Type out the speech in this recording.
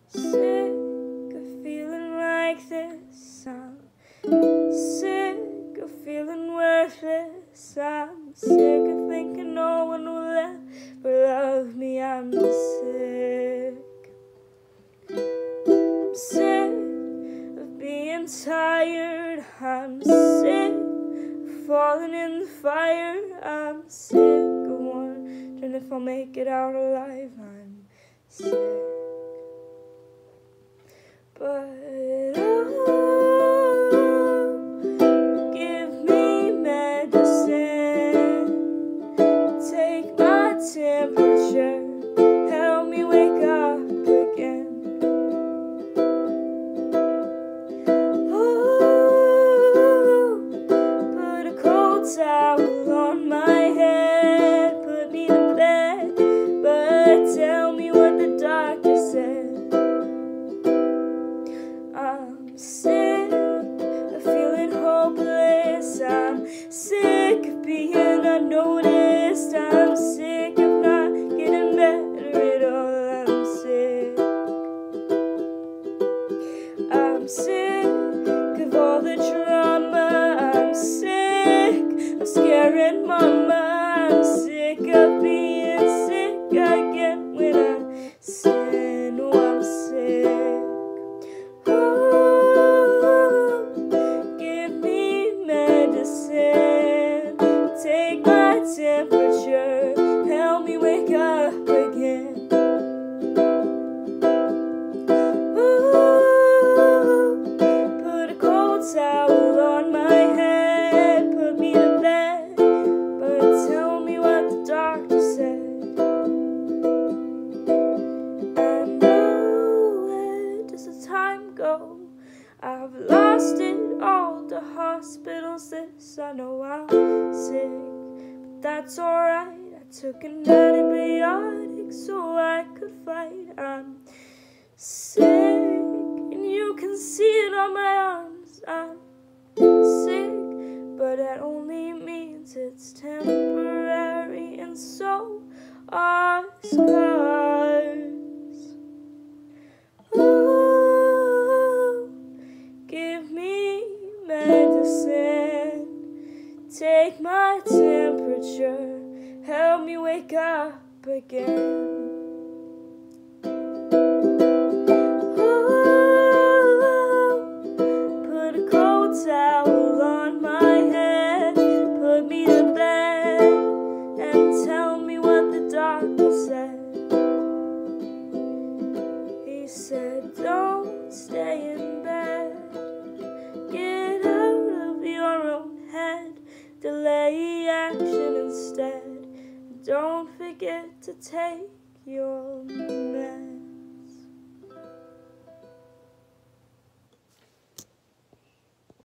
sick of feeling like this. I'm sick of feeling worthless. I'm sick of thinking no one will ever love me. I'm sick. I'm sick of being tired. I'm sick of falling in the fire. I'm sick of wondering if I'll make it out alive. I'm sick. But give me medicine, take my temperature, help me wake up again. Oh, put a cold towel on my head, put me to bed, but tell me what the doctor said. I'm sick of feeling hopeless. I'm sick of being unnoticed. I'm sick of not getting better at all. I'm sick of all the drama. I'm sick of scaring mama. I'm sick of being sick again when I sin. Oh, I'm sick. Give me medicine, take my temperature, help me wake up again. Put a cold towel on my head, put me to bed, but tell me what the doctor said. And where does the time go? I've lost it all, the hospitals, this, I know I'm sick, but that's alright. I took an antibiotic so I could fight. I'm sick, and you can see it on my arms. I'm sick, but that only means it's temporary, and so are scars. Give me medicine, take my temperature, help me wake up again. Put a cold towel on my head, put me to bed, and tell me what the doctor said. He said, don't stay in bed, get out of your own head, delay action instead, don't forget to take your meds.